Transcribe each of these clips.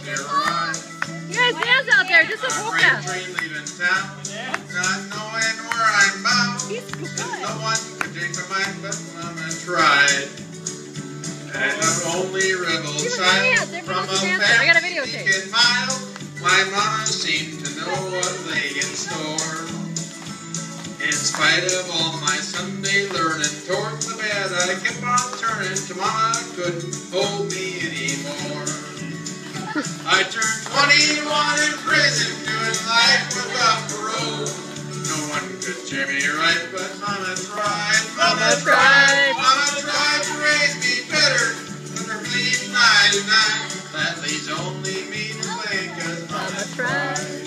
You guys dance out there, just a polka. Leaving town, not knowing where I'm bound. He's good. No one could take my mind, but Mama tried. And I'm only rebel child from a family in mile. My mama seemed to know what lay in store. In spite of all my Sunday learning toward the bed, I kept on turning to Mama couldn't hold me anymore. I turned 21 in prison, doing life without parole. No one could tear me right, but Mama tried. Mama tried. Mama tried to raise me better, but her bleeding 99. That leaves only me to blame, 'cause Mama tried.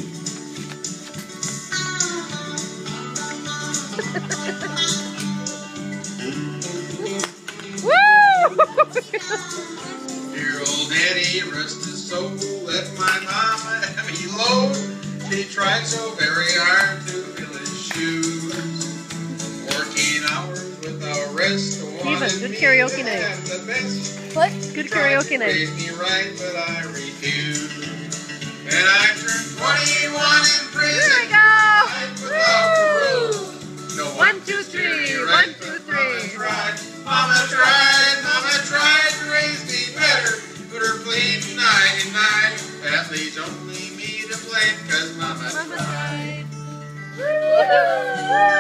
Dear old Daddy, rest his soul, let my mama have me load. She tried so very hard to fill his shoes. 14 hours without rest. Steven, good karaoke night. What? Good karaoke night. Raised me right, but I refused. And I turned 21 in prison. Here we go. No 1, 2, 3. 1, 2, 3. Mama tried to raise me better, but her bleeding 99. That leaves only me to blame, 'cause Mama tried.